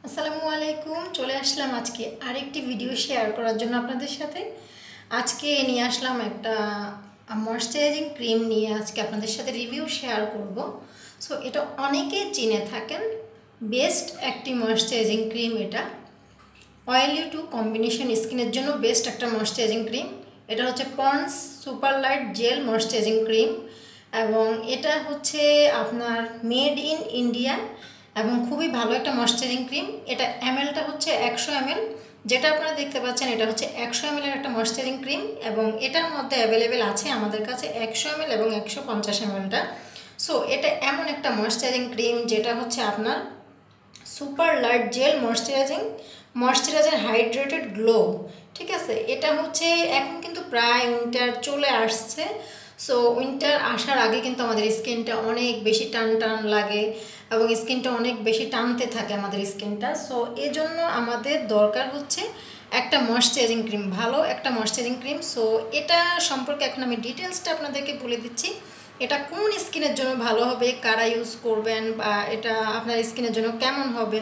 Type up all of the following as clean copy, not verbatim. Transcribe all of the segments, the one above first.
আসসালামু আলাইকুম। চলে আসলাম আজকে আরেকটি ভিডিও শেয়ার করার জন্য আপনাদের সাথে। আজকে নিয়ে আসলাম একটা ময়শ্চারাইজিং ক্রিম নিয়ে আজকে আপনাদের সাথে রিভিউ শেয়ার করব। সো এটা অনেকে চিনে থাকেন, বেস্ট একটি ময়শ্চারাইজিং ক্রিম। এটা অয়েলি টু কম্বিনেশন স্কিনের জন্য বেস্ট একটা ময়শ্চারাইজিং ক্রিম। এটা হচ্ছে Pond's super light gel moisturizing cream এবং এটা হচ্ছে আপনার মেড ইন ইন্ডিয়া এবং খুবই ভালো একটা ময়শ্চারাইজিং ক্রিম। এটা এমএলটা হচ্ছে 100 ml, যেটা আপনারা দেখতে পাচ্ছেন এটা হচ্ছে 100 ml এর একটা ময়শ্চারাইজিং ক্রিম এবং এটার মধ্যে অ্যাভেলেবেল আছে আমাদের কাছে 100 ml এবং 150 mlটা। সো এটা এমন একটা ময়শ্চারাইজিং ক্রিম যেটা হচ্ছে আপনার super light gel moisturizer hydrated glow. ঠিক আছে, এটা হচ্ছে এখন কিন্তু প্রায় উইন্টার চলে আসছে। সো উইন্টার আসার আগে কিন্তু আমাদের স্কিনটা অনেক বেশি টান টান লাগে এবং স্কিনটা অনেক বেশি টানতে থাকে আমাদের স্কিনটা। সো এই জন্য আমাদের দরকার হচ্ছে একটা ময়শ্চারাইজিং ক্রিম, ভালো একটা ময়শ্চারাইজিং ক্রিম। সো এটা সম্পর্কে এখন আমি ডিটেলসটা আপনাদেরকে বলে দিচ্ছি। এটা কোন স্কিনের জন্য ভালো হবে, কারা ইউজ করবেন, বা এটা আপনার স্কিনের জন্য কেমন হবে,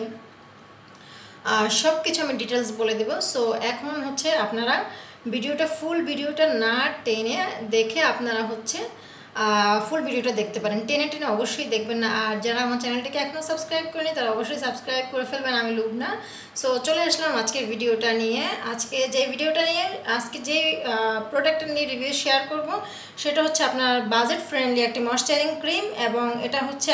সব কিছু আমি ডিটেলস বলে দেব। সো এখন হচ্ছে আপনারা ফুল ভিডিওটা না টেনে দেখে আপনারা হচ্ছে ফুল ভিডিওটা দেখতে পারেন। টেনে টেনে অবশ্যই দেখবেন না। আর যারা আমার চ্যানেলটাকে এখনও সাবস্ক্রাইব করেনি তারা অবশ্যই সাবস্ক্রাইব করে ফেলবেন, আমি লুবনা। সো চলে আসলাম আজকের ভিডিওটা নিয়ে। আজকে যে প্রোডাক্টটা নিয়ে রিভিউ শেয়ার করব সেটা হচ্ছে আপনার বাজেট ফ্রেন্ডলি একটি ময়শ্চারাইজিং ক্রিম এবং এটা হচ্ছে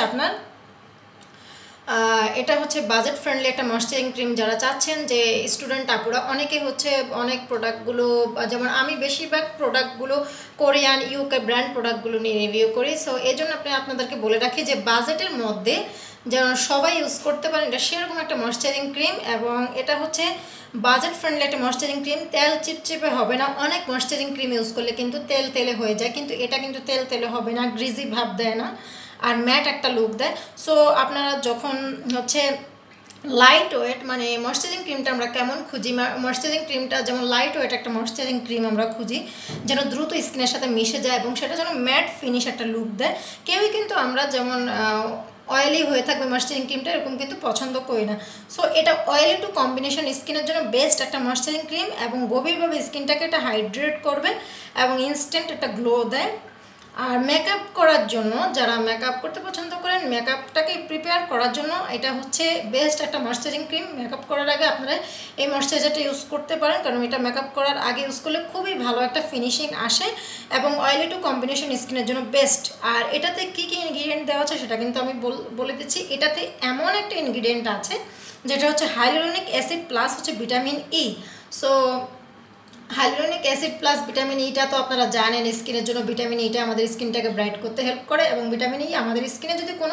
বাজেট ফ্রেন্ডলি একটা ময়শ্চারাইজিং ক্রিম। যারা চাচ্ছেন যে স্টুডেন্ট আপুরা অনেকে হচ্ছে অনেক প্রোডাক্টগুলো, যেমন আমি বেশিরভাগ প্রোডাক্টগুলো কোরিয়ান ইউকে ব্র্যান্ড প্রোডাক্টগুলো নিয়ে রিভিউ করি। সো এই জন্য আপনাদেরকে বলে রাখি যে বাজেটের মধ্যে যেন সবাই ইউজ করতে পারেন এটা সেরকম একটা ময়শ্চারাইজিং ক্রিম এবং এটা হচ্ছে বাজেট ফ্রেন্ডলি একটা ময়শ্চারাইজিং ক্রিম। তেল চিপচিপে হবে না। অনেক ময়শ্চারাইজিং ক্রিম ইউজ করলে কিন্তু তেল তেলে হয়ে যায়, কিন্তু এটা কিন্তু তেল তেলে হবে না, গ্রিজি ভাব দেয় না, আর ম্যাট একটা লুক দেয়। সো আপনারা যখন হচ্ছে লাইট ওয়েট মানে ময়শ্চারাইজিং ক্রিমটা আমরা কেমন খুঁজি, ময়শ্চারাইজিং ক্রিমটা যেমন লাইট ওয়েট একটা ময়শ্চারাইজিং ক্রিম আমরা খুঁজি যেন দ্রুত স্কিনের সাথে মিশে যায় এবং সেটা যেন ম্যাট ফিনিশ একটা লুক দেয়। কেউই কিন্তু আমরা যেমন অয়েলি হয়ে থাকবে ময়শ্চারাইজিং ক্রিমটা এরকম কিন্তু পছন্দ করি না। সো এটা অয়েলি টু কম্বিনেশন স্কিনের জন্য বেস্ট একটা ময়শ্চারাইজিং ক্রিম এবং গভীরভাবে স্কিনটাকে এটা হাইড্রেট করবে এবং ইনস্ট্যান্ট একটা গ্লো দেয়। আর মেকআপ করার জন্য, যারা মেকআপ করতে পছন্দ করেন, মেকআপটাকে প্রিপেয়ার করার জন্য এটা হচ্ছে বেস্ট একটা ময়শ্চারাইজিং ক্রিম। মেকআপ করার আগে আপনারা এই ময়শ্চারাইজারটা ইউজ করতে পারেন, কারণ এটা মেকআপ করার আগে ইউজ করলে খুবই ভালো একটা ফিনিশিং আসে এবং অয়েলি টু কম্বিনেশন স্কিনের জন্য বেস্ট। আর এটাতে কী কী ইনগ্রিডিয়েন্ট দেওয়া আছে সেটা কিন্তু আমি বলে দিচ্ছি। এটাতে এমন একটা ইনগ্রিডিয়েন্ট আছে যেটা হচ্ছে হাইলুরোনিক অ্যাসিড প্লাস হচ্ছে vitamin E. So hyaluronic acid plus vitamin ইটা তো আপনারা জানেন, স্কিনের জন্য ভিটামিন ইটা আমাদের স্কিনটাকে ব্রাইট করতে হেল্প করে এবং ভিটামিন ই আমাদের স্কিনে যদি কোনো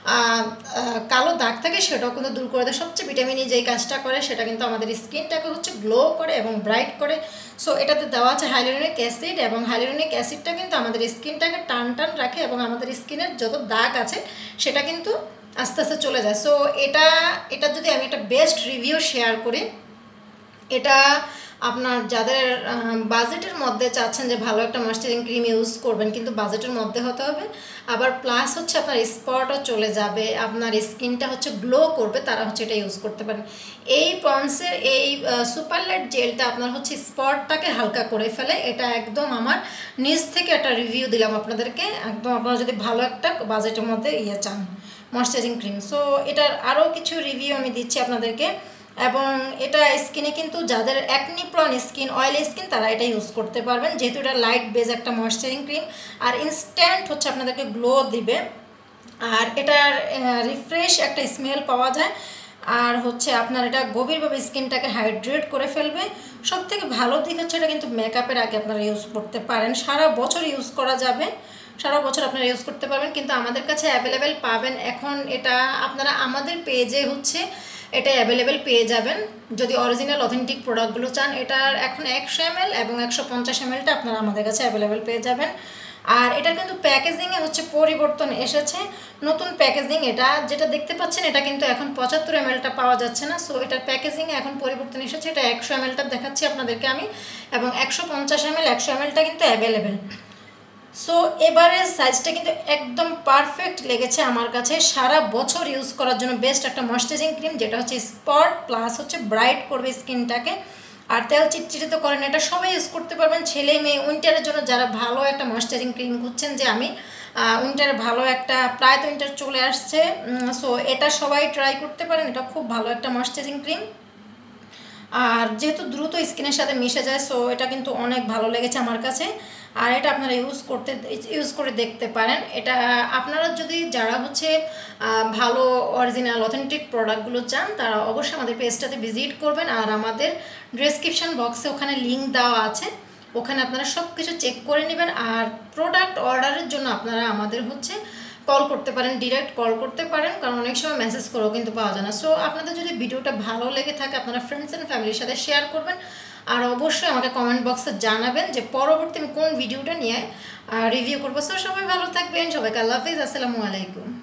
কালো দাগ থাকে সেটাও কিন্তু দূর করে দেয়। সবচেয়ে ভিটামিন ই যেই কাজটা করে সেটা কিন্তু আমাদের স্কিনটাকে হচ্ছে গ্লো করে এবং ব্রাইট করে। সো এটাতে দেওয়া আছে হাইলুরোনিক অ্যাসিড এবং হাইলুরোনিক অ্যাসিডটা কিন্তু আমাদের স্কিনটাকে টান টান রাখে এবং আমাদের স্কিনের যত দাগ আছে সেটা কিন্তু আস্তে আস্তে চলে যায়। সো এটা যদি আমি একটা বেস্ট রিভিউ শেয়ার করি, এটা আপনার যাদের বাজেটের মধ্যে চাচ্ছেন যে ভালো একটা ময়শ্চারাইজিং ক্রিম ইউজ করবেন কিন্তু বাজেটের মধ্যে হতে হবে, আবার প্লাস হচ্ছে আপনার স্পটও চলে যাবে, আপনার স্কিনটা হচ্ছে গ্লো করবে, তারা হচ্ছে এটা ইউজ করতে পারেন। এই পন্ডসের এই সুপার লাইট জেলটা আপনার হচ্ছে স্পটটাকে হালকা করে ফেলে। এটা একদম আমার নিজ থেকে একটা রিভিউ দিলাম আপনাদেরকে, একদম আপনারা যদি ভালো একটা বাজেটের মধ্যে চান ময়শ্চারাইজিং ক্রিম। সো এটার আরও কিছু রিভিউ আমি দিচ্ছি আপনাদেরকে এবং এটা স্কিনে কিন্তু যাদের acne prone skin, oily skin, তারা এটা ইউজ করতে পারবেন যেহেতু এটা লাইট বেজ একটা ময়শ্চারাইজিং ক্রিম আর ইনস্ট্যান্ট হচ্ছে আপনাদেরকে গ্লো দিবে আর এটার রিফ্রেশ একটা স্মেল পাওয়া যায় আর হচ্ছে আপনার এটা গভীরভাবে স্কিনটাকে হাইড্রেট করে ফেলবে। সবথেকে ভালো দিক হচ্ছে এটা কিন্তু মেকআপের আগে আপনারা ইউজ করতে পারেন, সারা বছর ইউজ করা যাবে, সারা বছর আপনারা ইউজ করতে পারবেন। কিন্তু আমাদের কাছে অ্যাভেলেবেল পাবেন এখন, এটা আপনারা আমাদের পেজে হচ্ছে এটা অ্যাভেলেবেল পেয়ে যাবেন যদি অরিজিনাল অথেন্টিক প্রোডাক্টগুলো চান। এটার এখন 100 ml এবং 150 mlটা আপনারা আমাদের কাছে অ্যাভেলেবেল পেয়ে যাবেন। আর এটার কিন্তু প্যাকেজিংয়ে হচ্ছে পরিবর্তন এসেছে, নতুন প্যাকেজিং। এটা যেটা দেখতে পাচ্ছেন এটা কিন্তু এখন 75 mlটা পাওয়া যাচ্ছে না। সো এটার প্যাকেজিংয়ে এখন পরিবর্তন এসেছে, এটা 100 mlটা দেখাচ্ছি আপনাদেরকে আমি এবং 150 ml 100 mlটা কিন্তু অ্যাভেলেবেল। সো এবারে সাইজটা কিন্তু একদম পারফেক্ট লেগেছে আমার কাছে, সারা বছর ইউজ করার জন্য বেস্ট একটা ময়েশ্চারাইজিং ক্রিম, যেটা হচ্ছে স্পট প্লাস হচ্ছে ব্রাইট করবে স্কিনটাকে, আর তেল চিটচিটে তো করেন, এটা সবাই ইউজ করতে পারবেন, ছেলে মেয়ে। উইন্টারের জন্য যারা ভালো একটা ময়েশ্চারাইজিং ক্রিম খুঁজছেন, যে আমি উইন্টারে ভালো একটা, প্রায় তো উইন্টার চলে আসছে, সো এটা সবাই ট্রাই করতে পারেন, এটা খুব ভালো একটা ময়েশ্চারাইজিং ক্রিম। আর যেহেতু দ্রুত স্কিনের সাথে মিশে যায়, সো এটা কিন্তু অনেক ভালো লেগেছে আমার কাছে। আর এটা আপনারা ইউজ করে দেখতে পারেন। এটা আপনারা যদি যারা হচ্ছে ভালো অরিজিনাল অথেন্টিক প্রোডাক্টগুলো চান, তারা অবশ্যই আমাদের পেজটাতে ভিজিট করবেন, আর আমাদের ডেসক্রিপশন বক্সে ওখানে লিঙ্ক দেওয়া আছে, ওখানে আপনারা সব কিছু চেক করে নেবেন। আর প্রোডাক্ট অর্ডারের জন্য আপনারা আমাদের হচ্ছে কল করতে পারেন, ডিরেক্ট কল করতে পারেন, কারণ অনেক সময় মেসেজ করেও কিন্তু পাওয়া যায় না। সো আপনাদের যদি ভিডিওটা ভালো লেগে থাকে, আপনারা ফ্রেন্ডস অ্যান্ড ফ্যামিলির সাথে শেয়ার করবেন, আর অবশ্যই আমাকে কমেন্ট বক্সে জানাবেন যে পরবর্তী আমি কোন ভিডিওটা নিয়ে রিভিউ করবো। সো সবাই ভালো থাকবেন, সবাইকে আল্লাহ হাফিজ, আসসালামু আলাইকুম।